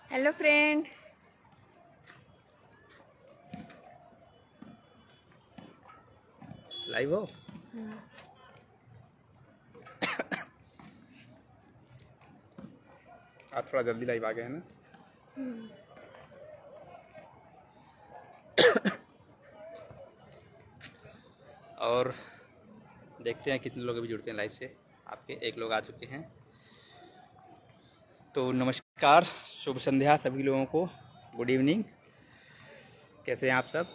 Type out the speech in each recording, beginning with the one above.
Hello friend. Live हो? आप थोड़ा जल्दी लाइव आ गए हैं ना। और देखते हैं कितने लोग अभी जुड़ते हैं लाइव से। आपके एक लोग आ चुके हैं, तो नमस्कार, शुभ संध्या सभी लोगों को। गुड इवनिंग, कैसे हैं आप सब?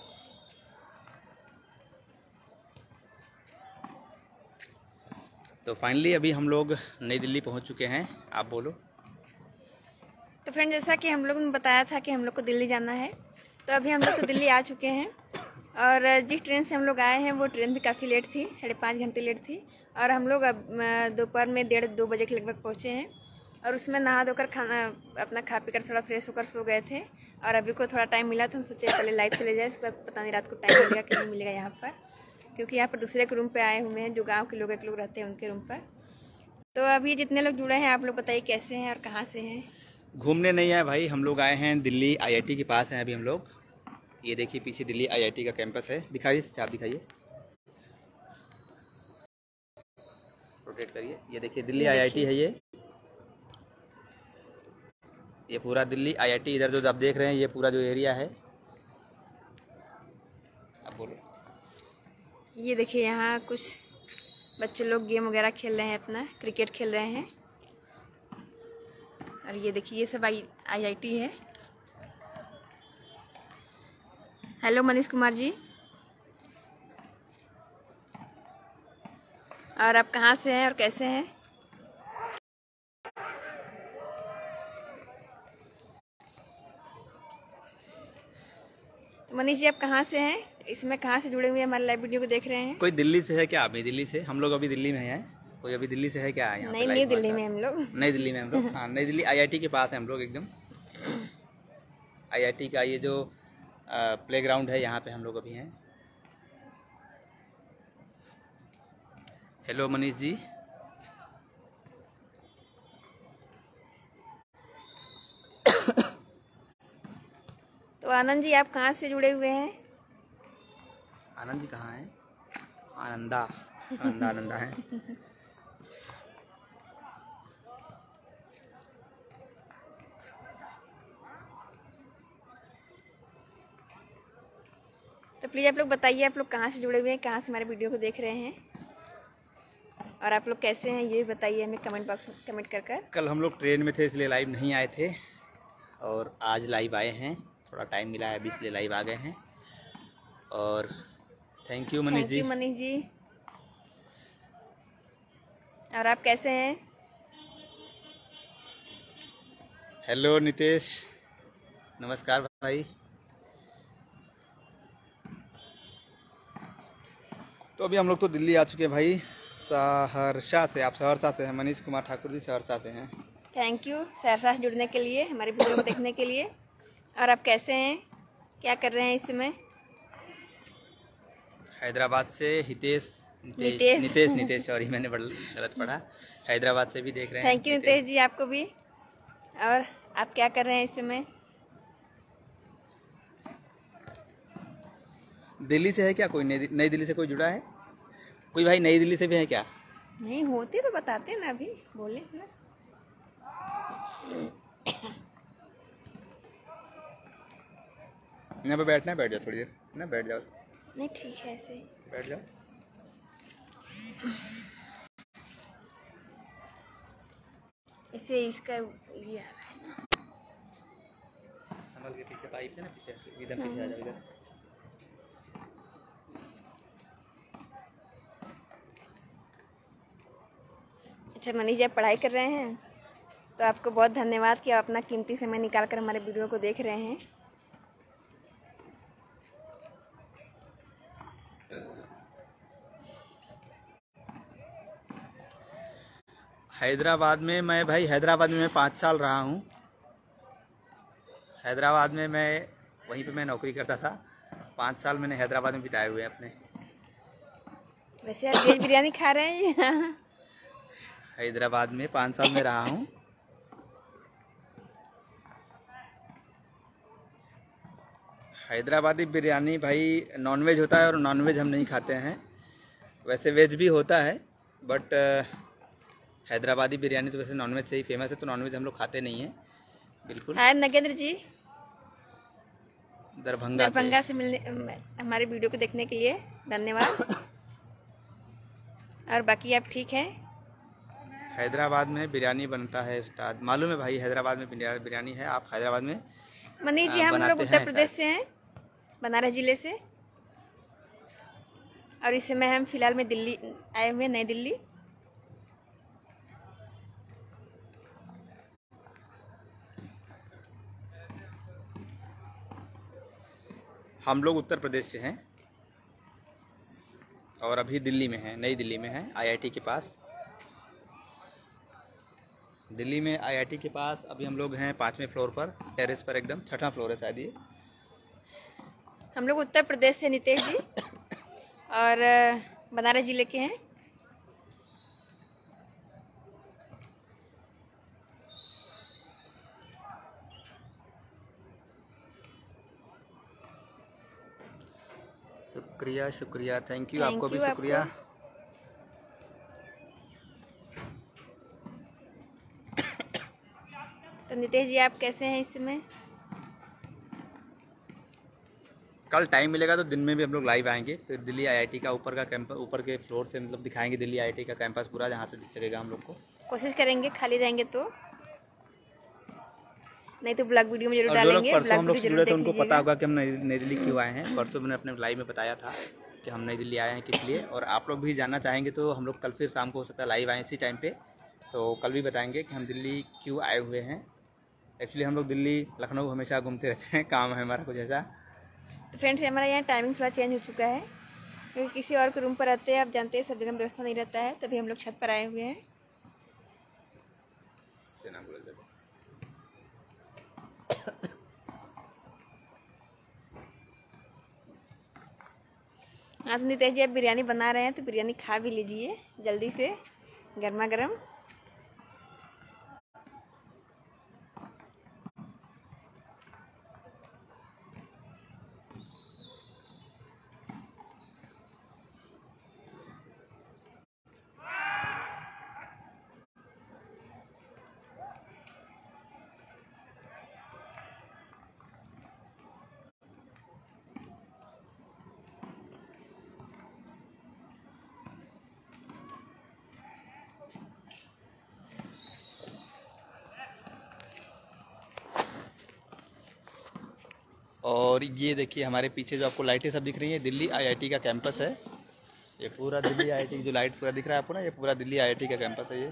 तो फाइनली अभी हम लोग नई दिल्ली पहुंच चुके हैं। आप बोलो। तो फ्रेंड, जैसा कि हम लोगों ने बताया था कि हम लोग को दिल्ली जाना है, तो अभी हम लोग तो दिल्ली आ चुके हैं। और जिस ट्रेन से हम लोग आए हैं वो ट्रेन भी काफ़ी लेट थी, 5.5 घंटे लेट थी। और हम लोग अब दोपहर में 1:30-2 बजे के लगभग पहुँचे हैं। और उसमें नहा धोकर खाना अपना खा पी कर थोड़ा फ्रेश होकर सो गए थे। और अभी को थोड़ा टाइम मिला तो हम सोचे पहले लाइव चले जाए, उसके बाद पता नहीं रात को टाइम मिलेगा कि नहीं मिलेगा यहाँ पर, क्योंकि यहाँ पर दूसरे के रूम पे आए हुए हैं, जो गांव के लोग एक लोग रहते हैं उनके रूम पर। तो अभी जितने लोग जुड़े हैं आप लोग बताइए कैसे हैं और कहाँ से हैं। घूमने नहीं आए भाई, हम लोग आए हैं दिल्ली आईआईटी के पास हैं अभी हम लोग। ये देखिए पीछे दिल्ली आईआईटी का कैंपस है, दिखाइए, आप दिखाइए, रोटेट करिए। ये देखिए दिल्ली आईआईटी है। ये पूरा दिल्ली आईआईटी, इधर जो आप देख रहे हैं ये पूरा जो एरिया है। आप बोलो। ये देखिए यहाँ कुछ बच्चे लोग गेम वगैरह खेल रहे हैं, अपना क्रिकेट खेल रहे हैं। और ये देखिए ये सब आईआईटी है। हेलो मनीष कुमार जी। और आप कहाँ से हैं और कैसे हैं? तो मनीष जी आप कहाँ से हैं, इसमें कहाँ से जुड़े हुए हैं, हमारे लाइव वीडियो को देख रहे हैं? कोई दिल्ली से है क्या? अभी दिल्ली से हम लोग अभी दिल्ली में हैं। कोई अभी दिल्ली से है क्या यहाँ पे? नई दिल्ली में हम लोग। नई दिल्ली में हम लोग, हाँ नई दिल्ली आईआईटी के पास है हम लोग एकदम। आईआईटी का ये जो प्लेग्राउंड है यहाँ पे हम लोग अभी हैं। हेलो मनीष जी। तो आनंद जी आप कहाँ से जुड़े हुए हैं? आनंद जी कहाँ हैं? आनंदा आनंदा आनंदा है। तो प्लीज़ आप लोग बताइए आप लोग कहाँ से जुड़े हुए हैं, कहाँ से हमारे वीडियो को देख रहे हैं, और आप लोग कैसे हैं ये भी बताइए हमें कमेंट बॉक्स में कमेंट कर कर। कल हम लोग ट्रेन में थे इसलिए लाइव नहीं आए थे, और आज लाइव आए हैं। थोड़ा टाइम मिला है अभी इसलिए लाइव आ गए हैं। और thank you Manish ji. Thank you Manish ji. और आप कैसे हैं? हेलो नितेश, नमस्कार भाई। तो अभी हम लोग तो दिल्ली आ चुके हैं भाई, सहरसा से। आप सहरसा से हैं? मनीष कुमार ठाकुर जी सहरसा से हैं। थैंक यू सहरसा से जुड़ने के लिए, हमारे वीडियो को देखने के लिए। और आप कैसे हैं, क्या कर रहे हैं इस समय? हैदराबाद से हितेश, नितेश सॉरी मैंने गलत पढ़ा। हैदराबाद से भी देख रहे हैं। थैंक यू नितेश जी आपको भी। और आप क्या कर रहे हैं इस समय? दिल्ली से है क्या कोई? नई दिल्ली से कोई जुड़ा है? कोई भाई नई दिल्ली से भी है क्या? नहीं होती तो बताते ना, अभी बोले ना। यहाँ पे बैठना है, बैठ जाओ थोड़ी देर ना, बैठ जाओ। नहीं ठीक है, ऐसे ही बैठ जाओ। इसे इसका ये आ रहा है ना। संभल के, पीछे पाइप है ना, पीछे एकदम पीछे आ जाओ इधर। अच्छा मनीष जी आप पढ़ाई कर रहे हैं, तो आपको बहुत धन्यवाद कि आप अपना कीमती समय निकाल कर हमारे वीडियो को देख रहे हैं। हैदराबाद में मैं भाई, हैदराबाद में मैं 5 साल रहा हूँ। हैदराबाद में मैं वहीं पे मैं नौकरी करता था। 5 साल मैंने हैदराबाद में बिताए हुए हैं अपने। वैसे आप वेज बिरयानी खा रहे हैं? हैदराबाद में 5 साल में रहा हूँ। हैदराबादी बिरयानी भाई नॉनवेज होता है और नॉनवेज हम नहीं खाते हैं। वैसे वेज भी होता है बट हैदराबादी बिरयानी तो वैसे नॉनवेज से ही फेमस है, तो नॉनवेज हम लोग खाते नहीं हैं बिल्कुल। हाय नगेंद्र जी, दरभंगा से मिलने हमारे वीडियो को देखने के लिए धन्यवाद। और बाकी आप ठीक हैं? हैदराबाद में बिरयानी बनता है उस्ताद, मालूम है भाई, हैदराबाद में बिरयानी है। आप हैदराबाद में मनीष जी, हम लोग उत्तर प्रदेश से हैं, बनारस जिले से। और इस समय हम फिलहाल में दिल्ली आए हुए, नई दिल्ली। हम लोग उत्तर प्रदेश से हैं और अभी दिल्ली में हैं, नई दिल्ली में हैं, आईआईटी के पास। दिल्ली में आईआईटी के पास अभी हम लोग हैं 5वें फ्लोर पर, टेरेस पर, एकदम 6वां फ्लोर है शायद ये। हम लोग उत्तर प्रदेश से नितेश जी और बनारस जिले के हैं। शुक्रिया शुक्रिया, थैंक यू, आपको भी शुक्रिया। तो नितेश जी आप कैसे हैं इस समय? कल टाइम मिलेगा तो दिन में भी हम लोग लाइव आएंगे, फिर दिल्ली आईआईटी का ऊपर का कैंपस, ऊपर के फ्लोर से मतलब दिखाएंगे दिल्ली आईआईटी का कैंपस पूरा, जहाँ से दिख सकेगा हम लोग को। कोशिश करेंगे खाली रहेंगे तो, नहीं तो ब्लॉग वीडियो में जरूर डालेंगे। डालेंगे। परसों हम लोग जुड़े थे, उनको पता होगा कि हम नई दिल्ली क्यों आए हैं। परसों मैंने अपने लाइव में बताया था कि हम नई दिल्ली आए हैं किस लिए, और आप लोग भी जानना चाहेंगे तो हम लोग कल फिर शाम को हो सकता है लाइव आए इसी टाइम पे, तो कल भी बताएंगे कि हम दिल्ली क्यों आए हुए हैं। एक्चुअली हम लोग दिल्ली लखनऊ हमेशा घूमते रहते हैं, काम है हमारा कुछ ऐसा। तो फ्रेंड्स हमारा यहाँ टाइमिंग थोड़ा चेंज हो चुका है, क्योंकि किसी और के रूम पर रहते हैं, आप जानते हैं सब जगह व्यवस्था नहीं रहता है, तभी हम लोग छत पर आए हुए हैं। हाँ तो नितेश जी आप बिरयानी बना रहे हैं तो बिरयानी खा भी लीजिए जल्दी से, गर्मा गर्म। और ये देखिए हमारे पीछे जो आपको लाइटें सब दिख रही हैं, दिल्ली आईआईटी का कैंपस है। ये पूरा दिल्ली आईआईटी की जो लाइट पूरा दिख रहा है आपको ना, ये पूरा दिल्ली आईआईटी का कैंपस है ये।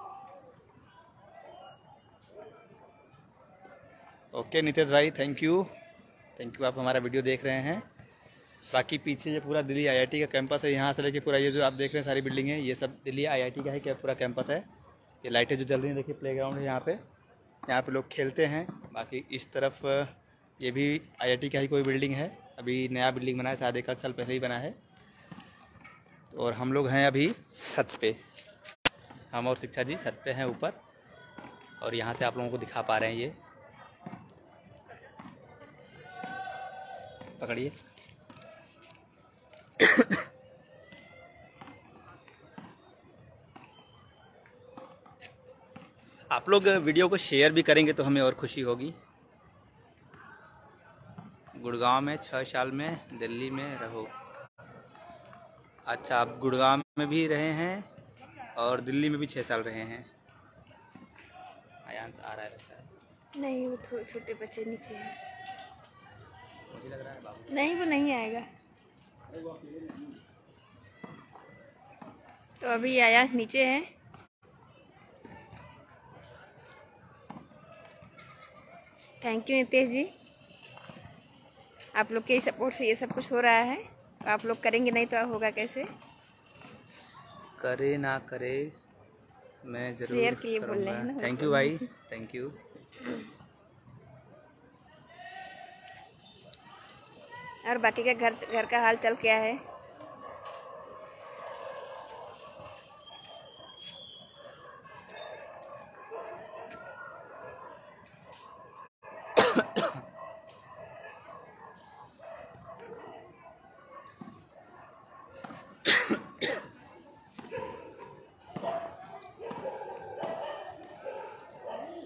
ओके नितेश भाई, थैंक यू, आप हमारा वीडियो देख रहे हैं। बाकी पीछे ये पूरा दिल्ली आईआईटी का कैंपस है, यहाँ से लेके पूरा ये जो आप देख रहे हैं सारी बिल्डिंग है, ये सब दिल्ली आईआईटी का है, क्या पूरा कैंपस है। ये लाइटें जो जल रही हैं देखिए, प्लेग्राउंड है यहाँ पे लोग खेलते हैं। बाकी इस तरफ ये भी आईआईटी का ही कोई बिल्डिंग है, अभी नया बिल्डिंग बना है, शायद 1 साल पहले ही बना है। और हम लोग हैं अभी छत पे, हम और शिक्षा जी छत पे हैं ऊपर, और यहाँ से आप लोगों को दिखा पा रहे हैं। ये पकड़िए। आप लोग वीडियो को शेयर भी करेंगे तो हमें और खुशी होगी। गुड़गांव में 6 साल में, दिल्ली में रहो। अच्छा, आप गुड़गांव में भी रहे हैं और दिल्ली में भी 6 साल रहे हैं। आयांश आ रहा रहता है। नहीं, वो थोड़े छोटे बच्चे नीचे हैं। मुझे लग रहा है बाबू नहीं, वो नहीं आएगा। तो अभी आयांश नीचे है। थैंक यू नितेश जी, आप लोग के सपोर्ट से ये सब कुछ हो रहा है। आप लोग करेंगे नहीं तो होगा कैसे? करे ना करे मैं जरूर शेयर के लिए बोल रहे हैं ना। थैंक यू भाई, थैंक यू। और बाकी का घर का हाल चाल क्या है?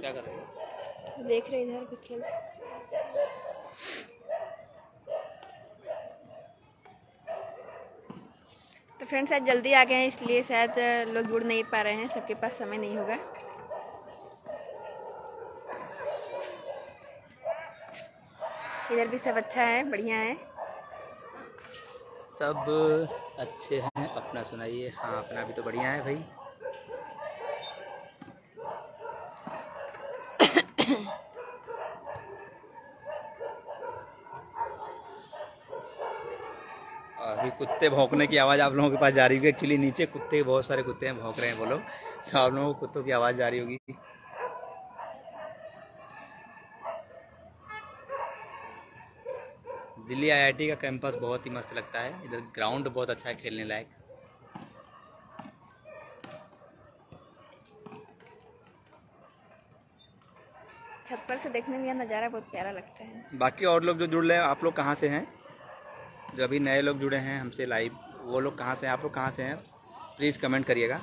क्या कर रहे हो? देख रहे इधर भी खेल। तो फ्रेंड्स आज जल्दी आ गए हैं, इसलिए शायद लोग जुड़ नहीं पा रहे हैं, सबके पास समय नहीं होगा। इधर भी सब अच्छा है, बढ़िया है। सब अच्छे हैं, अपना सुनाइए। हाँ अपना भी तो बढ़िया है भाई। अभी कुत्ते भौंकने की आवाज़ आप लोगों के पास जा रही होगी। एक्चुअली नीचे कुत्ते, बहुत सारे कुत्ते हैं, भौंक रहे हैं वो लोग, तो आप लोगों को कुत्तों की आवाज़ जा रही होगी। दिल्ली आईआईटी का कैंपस बहुत ही मस्त लगता है। इधर ग्राउंड बहुत अच्छा है खेलने लायक। छत पर से देखने में यह नज़ारा बहुत प्यारा लगता है। बाकी और लोग जो जुड़ रहे हैं, आप लोग कहाँ से हैं? जो अभी नए लोग जुड़े हैं हमसे लाइव, वो लोग कहाँ से हैं? आप लोग कहाँ से हैं? प्लीज़ कमेंट करिएगा।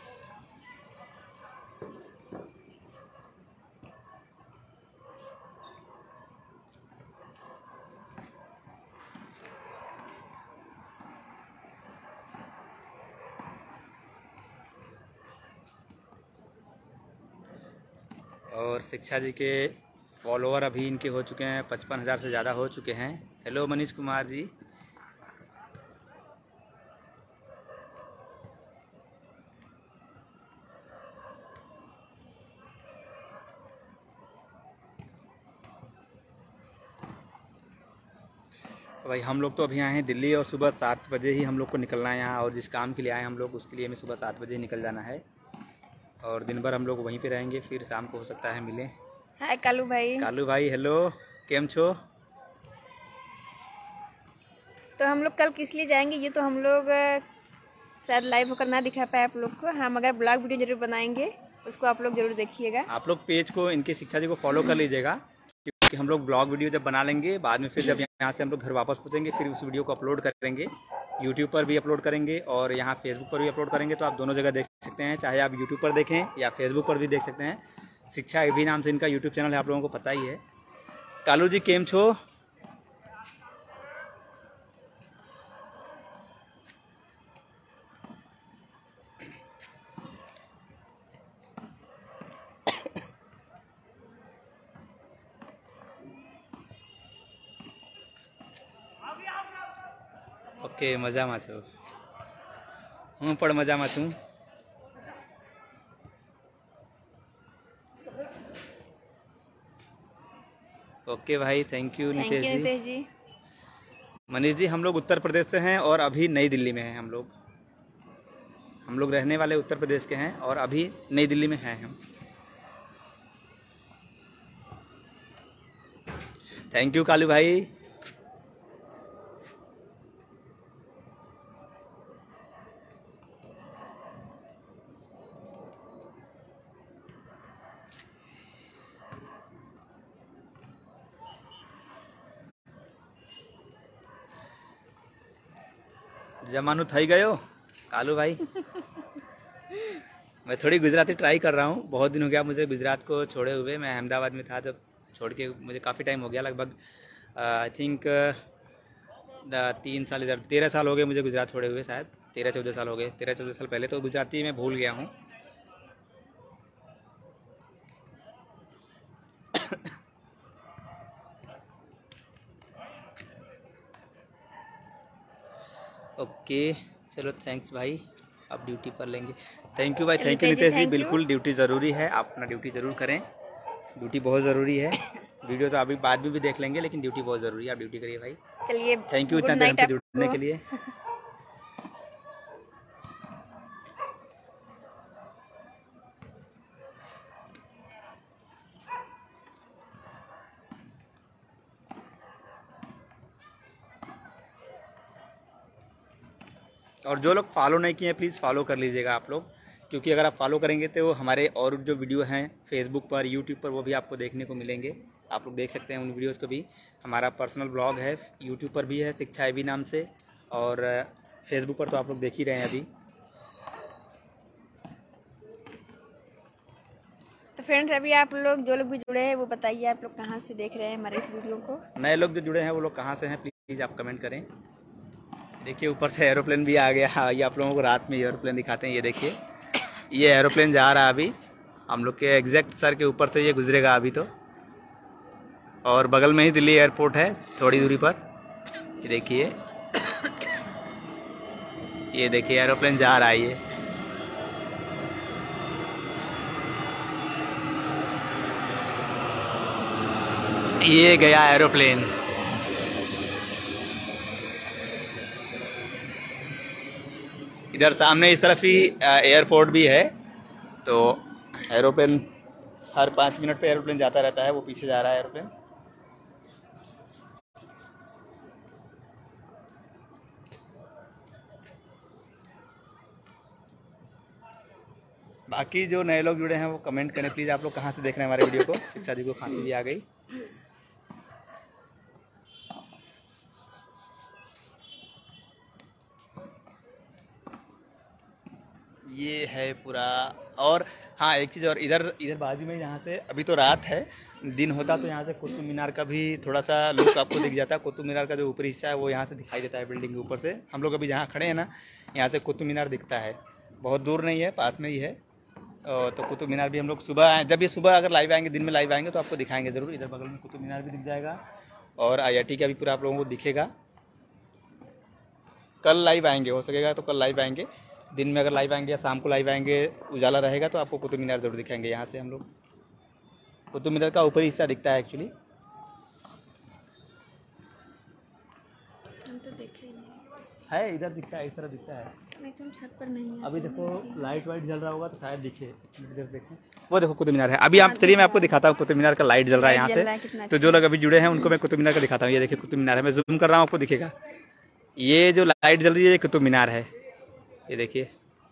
और शिक्षा जी के फॉलोअर अभी इनके हो चुके हैं 55,000 से ज़्यादा हो चुके हैं। हेलो मनीष कुमार जी। तो भाई हम लोग तो अभी आए हैं दिल्ली, और सुबह 7 बजे ही हम लोग को निकलना है यहाँ। और जिस काम के लिए आए हम लोग, उसके लिए हमें सुबह 7 बजे ही निकल जाना है। और दिन भर हम लोग वहीं पे रहेंगे, फिर शाम को हो सकता है मिलें। हाय कालू भाई। कालू भाई हेलो, केम छो? तो हम लोग कल किस लिए जाएंगे ये तो हम लोग शायद लाइव होकर ना दिखा पाए आप लोग को। हम अगर ब्लॉग वीडियो जरूर बनाएंगे, उसको आप लोग जरूर देखिएगा। आप लोग पेज को, इनके शिक्षा जी को फॉलो कर लीजिएगा, क्योंकि हम लोग ब्लॉग वीडियो जब बना लेंगे, बाद में फिर जब यहाँ से हम लोग घर वापस पहुँचेंगे, फिर उस वीडियो को अपलोड करेंगे। यूट्यूब पर भी अपलोड करेंगे और यहाँ फेसबुक पर भी अपलोड करेंगे। तो आप दोनों जगह देख सकते हैं, चाहे आप यूट्यूब पर देखें या फेसबुक पर भी देख सकते हैं। शिक्षा एबी नाम से इनका यूट्यूब चैनल है, आप लोगों को पता ही है। कालू जी केम छो? ઓકે મજામાં છો? હું પણ મજામાં છું। ओके भाई, थैंक यू नितेश जी। मनीष जी हम लोग उत्तर प्रदेश से हैं और अभी नई दिल्ली में हैं। हम लोग रहने वाले उत्तर प्रदेश के हैं और अभी नई दिल्ली में हैं हम। थैंक यू कालू भाई। जमानु थई गयो कालू भाई। मैं थोड़ी गुजराती ट्राई कर रहा हूँ। बहुत दिन हो गया मुझे गुजरात को छोड़े हुए। मैं अहमदाबाद में था, जब छोड़ के मुझे काफ़ी टाइम हो गया, लगभग आई थिंक 3 साल, इधर 13 साल हो गए मुझे गुजरात छोड़े हुए। शायद 13-14 साल हो गए। 13-14 साल पहले तो गुजराती मैं भूल गया हूँ। ओके चलो, थैंक्स भाई, आप ड्यूटी पर लेंगे। थैंक यू भाई, थैंक यू नितेश जी। बिल्कुल ड्यूटी ज़रूरी है, आप अपना ड्यूटी ज़रूर करें। ड्यूटी बहुत ज़रूरी है। वीडियो तो अभी बाद में भी देख लेंगे, लेकिन ड्यूटी बहुत ज़रूरी है। आप ड्यूटी करिए भाई। चलिए, थैंक यू इतना देर हमसे जुड़ने के लिए। और जो लोग फॉलो नहीं किए हैं प्लीज़ फॉलो कर लीजिएगा आप लोग, क्योंकि अगर आप फॉलो करेंगे तो हमारे और जो वीडियो हैं फेसबुक पर, यूट्यूब पर, वो भी आपको देखने को मिलेंगे। आप लोग देख सकते हैं उन वीडियोस को भी। हमारा पर्सनल ब्लॉग है, यूट्यूब पर भी है शिक्षा एबी नाम से, और फेसबुक पर तो आप लोग देख ही रहे हैं अभी। तो फ्रेंड्स अभी आप लोग जो लोग भी जुड़े हैं वो बताइए आप लोग कहाँ से देख रहे हैं हमारे इस वीडियो को। नए लोग जो जुड़े हैं वो लोग कहाँ से हैं प्लीज़ आप कमेंट करें। देखिए ऊपर से एरोप्लेन भी आ गया। ये आप लोगों को रात में एरोप्लेन दिखाते हैं। ये देखिए ये एरोप्लेन जा रहा है अभी हम लोग के एग्जैक्ट सर के ऊपर से ये गुजरेगा अभी तो। और बगल में ही दिल्ली एयरपोर्ट है थोड़ी दूरी पर। ये देखिए एरोप्लेन जा रहा है ये गया एरोप्लेन। इधर सामने इस तरफ ही एयरपोर्ट भी है तो एरोप्लेन हर 5 मिनट पे एरोप्लेन जाता रहता है। वो पीछे जा रहा है एरोप्लेन। बाकी जो नए लोग जुड़े हैं वो कमेंट करें प्लीज़ आप लोग कहाँ से देख रहे हैं हमारे वीडियो को। शिक्षा जी को खांसी भी आ गई। ये है पूरा। और हाँ एक चीज़ और इधर बाजू में यहाँ से अभी तो रात है दिन होता तो यहाँ से कुतुब मीनार का भी थोड़ा सा लुक आपको दिख जाता है। कुतुब मीनार का जो ऊपरी हिस्सा है वो यहाँ से दिखाई देता है बिल्डिंग के ऊपर से। हम लोग अभी जहाँ खड़े हैं ना यहाँ से कुतुब मीनार दिखता है। बहुत दूर नहीं है पास में ही है। तो कुतुब मीनार भी हम लोग सुबह जब ये सुबह अगर लाइव आएंगे दिन में लाइव आएंगे तो आपको दिखाएंगे ज़रूर। इधर बगल में कुतुब मीनार भी दिख जाएगा और IIT का भी पूरा आप लोगों को दिखेगा। कल लाइव आएंगे हो सकेगा तो कल लाइव आएंगे। दिन में अगर लाइव आएंगे या शाम को लाइव आएंगे उजाला रहेगा तो आपको कुतुब मीनार ज़रूर दिखाएंगे। यहाँ से हम लोग कुतुब मीनार का ऊपरी हिस्सा दिखता है एक्चुअली। हम तो देखे ही नहीं है इधर दिखता है इस तरह दिखता है। एकदम छत पर नहीं है। अभी देखो लाइट वाइट जल रहा होगा तो शायद दिखे। इधर देखो वो देखो कुतुब मीनार है। अभी आप चलिए मैं आपको दिखाता हूँ कुतुब मीनार का लाइट जल रहा है यहाँ से। तो जो लोग अभी जुड़े हैं उनको मैं कुतुब मीनार का दिखाता हूँ। ये देखिए कुतुब मीनार है। मैं जूम कर रहा हूँ आपको दिखेगा। ये जो लाइट जल रही है ये कुतुब मीनार है। ये देखिए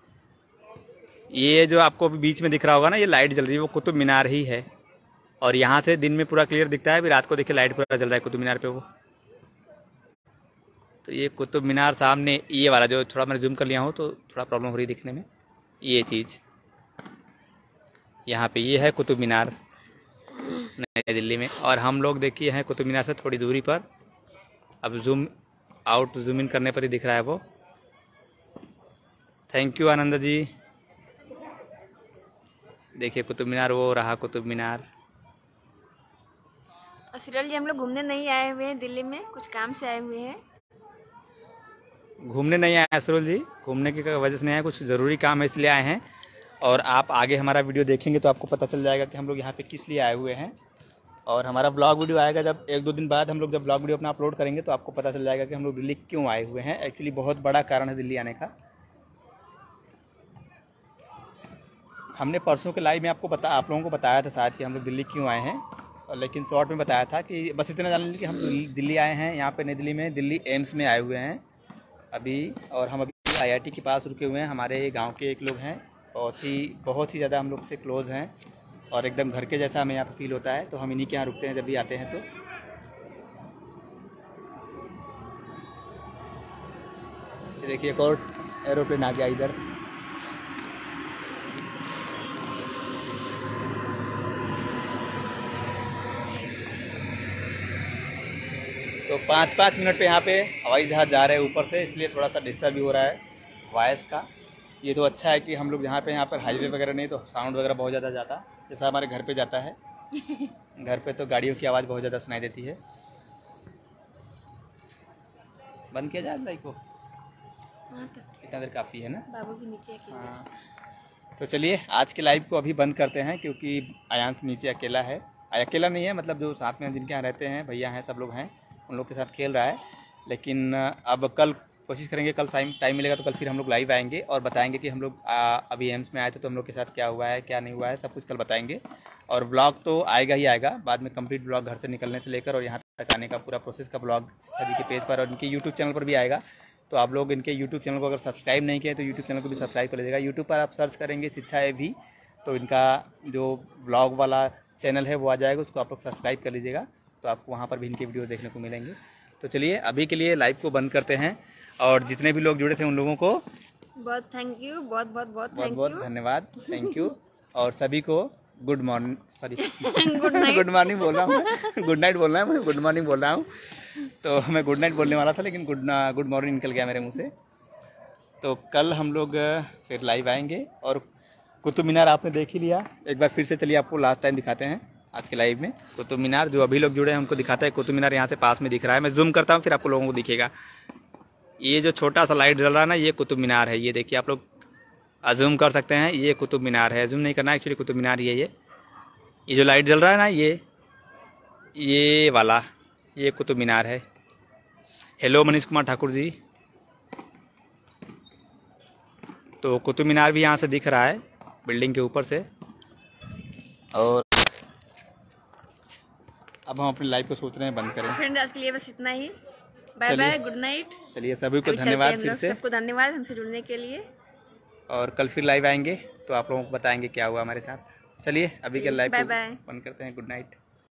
ये जो आपको अभी बीच में दिख रहा होगा ना ये लाइट जल रही है वो कुतुब मीनार ही है। और यहाँ से दिन में पूरा क्लियर दिखता है। अभी रात को देखिए लाइट पूरा जल रहा है कुतुब मीनार पे वो। तो ये कुतुब मीनार सामने ये वाला जो थोड़ा मैंने जूम कर लिया हूँ तो थोड़ा प्रॉब्लम हो रही है दिखने में। ये चीज़ यहाँ पे ये है कुतुब मीनार नई दिल्ली में। और हम लोग देखिए हैं कुतुब मीनार से थोड़ी दूरी पर। अब जूम आउट जूम इन करने पर ही दिख रहा है वो। Thank you Anand ji. देखिए कुतुब मीनार वो रहा कुतुब मीनार। असरल जी हम लोग घूमने नहीं आए हुए हैं दिल्ली में कुछ काम से आए हुए हैं। घूमने नहीं आए असरुल जी घूमने की वजह से नहीं आए कुछ ज़रूरी काम है इसलिए आए हैं। और आप आगे हमारा वीडियो देखेंगे तो आपको पता चल जाएगा कि हम लोग यहाँ पे किस लिए आए हुए हैं। और हमारा ब्लॉग वीडियो आएगा जब 1-2 दिन बाद हम लोग जब ब्लॉग वीडियो अपना अपलोड करेंगे तो आपको पता चल जाएगा कि हम लोग दिल्ली क्यों आए हुए हैं। एक्चुअली बहुत बड़ा कारण है दिल्ली आने का। हमने परसों के लाइव में आप लोगों को बताया था शायद कि हम लोग दिल्ली क्यों आए हैं। लेकिन शॉर्ट में बताया था कि बस इतना जान लीजिए कि हम दिल्ली आए हैं। यहाँ पे नई दिल्ली में दिल्ली एम्स में आए हुए हैं अभी। और हम अभी IIT के पास रुके हुए हैं। हमारे गांव के एक लोग हैं बहुत ही ज़्यादा हम लोग से क्लोज़ हैं और एकदम घर के जैसा हमें यहाँ पर फील होता है। तो हम इन्हीं के यहाँ रुकते हैं जब भी आते हैं। तो देखिए एक और एरोप्लेन आ गया इधर। तो 5-5 मिनट पे यहाँ पे हवाई जहाज़ जा रहे हैं ऊपर से इसलिए थोड़ा सा डिस्टर्ब भी हो रहा है वॉइस का। ये तो अच्छा है कि हम लोग यहाँ पर हाईवे वगैरह नहीं तो साउंड वगैरह बहुत ज़्यादा जाता जैसा हमारे घर पे जाता है। घर पे तो गाड़ियों की आवाज़ बहुत ज़्यादा सुनाई देती है। बंद किया जाए लाइक को इतना देर काफ़ी है ना बाबू के नीचे। हाँ तो चलिए आज के लाइव को अभी बंद करते हैं क्योंकि आयांश नीचे अकेला है। अकेला नहीं है मतलब जो साथ में जिनके यहाँ रहते हैं भैया हैं सब लोग हैं उन लोग के साथ खेल रहा है। लेकिन अब कल कोशिश करेंगे कल टाइम मिलेगा तो कल फिर हम लोग लाइव आएंगे और बताएंगे कि हम लोग अभी एम्स में आए थे तो हम लोग के साथ क्या हुआ है क्या नहीं हुआ है सब कुछ कल बताएंगे। और ब्लॉग तो आएगा ही आएगा बाद में कंप्लीट ब्लॉग घर से निकलने से लेकर और यहाँ तक आने का पूरा प्रोसेस का ब्लॉग शिक्षा जी के पेज पर और इनके यूट्यूब चैनल पर भी आएगा। तो आप लोग इनके यूट्यूब चैनल को अगर सब्सक्राइब नहीं किए तो यूट्यूब चैनल को भी सब्सक्राइब कर लीजिएगा। यूट्यूब पर आप सर्च करेंगे शिक्षा भी तो इनका जो ब्लॉग वाला चैनल है वो आ जाएगा उसको आप लोग सब्सक्राइब कर लीजिएगा तो आपको वहाँ पर भी इनके वीडियो देखने को मिलेंगे। तो चलिए अभी के लिए लाइव को बंद करते हैं और जितने भी लोग जुड़े थे उन लोगों को बहुत थैंक यू बहुत बहुत बहुत बहुत धन्यवाद। थैंक यू और सभी को good morning, sorry good night. Good morning बोल रहा हूँ, गुड नाइट बोल रहा है, मैं गुड मॉर्निंग बोल रहा हूँ। तो मैं गुड नाइट बोलने वाला था लेकिन गुड मॉर्निंग निकल गया मेरे मुंह से। तो कल हम लोग फिर लाइव आएंगे और कुतुब मीनार आपने देख ही लिया, एक बार फिर से चलिए आपको लास्ट टाइम दिखाते हैं आज के लाइव में। कुतुब मीनार जो अभी लोग जुड़े हैं उनको दिखाता है, कुतुब मीनार यहाँ से पास में दिख रहा है। मैं जूम करता हूँ फिर आपको लोगों को दिखेगा। ये जो छोटा सा लाइट जल रहा है ना, ये कुतुब मीनार है। ये देखिए आप लोग जूम कर सकते हैं, ये कुतुब मीनार है। जूम नहीं करना एक्चुअली, कुतुब मीनार ये जो लाइट जल रहा है ना, ये वाला ये कुतुब मीनार है। हेलो मनीष कुमार ठाकुर जी। तो कुतुब मीनार भी यहाँ से दिख रहा है बिल्डिंग के ऊपर से। और अब हम अपने लाइव को सोच रहे हैं बंद करें। फ्रेंड आज के लिए बस इतना ही। Bye bye, good night. चलिए सभी को धन्यवाद फिर से, सबको धन्यवाद हमसे जुड़ने के लिए। और कल फिर लाइव आएंगे तो आप लोगों को बताएंगे क्या हुआ हमारे साथ। चलिए अभी के लाइव को बाय बाय। बंद करते हैं। Good night.